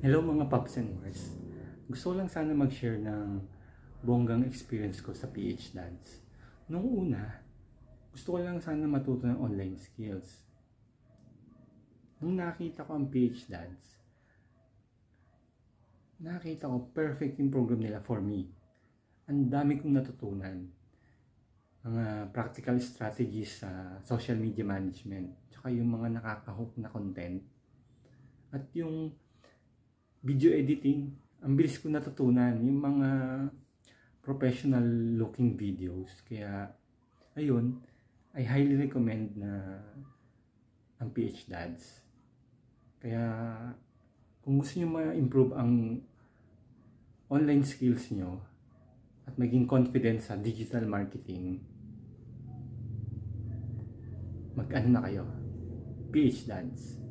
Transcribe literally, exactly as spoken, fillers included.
Hello mga Pops and Mars. Gusto ko lang sana mag-share ng bonggang experience ko sa P H Dance. Nung una, gusto ko lang sana matuto ng online skills. Nung nakita ko ang P H Dance, nakita ko perfect yung program nila for me. Ang dami kong natutunan. Mga practical strategies sa social media management, tsaka yung mga nakaka-hook na content, at yung video editing. Ang bilis ko natutunan yung mga professional looking videos. Kaya ayun, I highly recommend na ang P H Dance. Kaya kung gusto niyo ma-improve ang online skills niyo at maging confident sa digital marketing, mag-ano na kayo, P H Dance.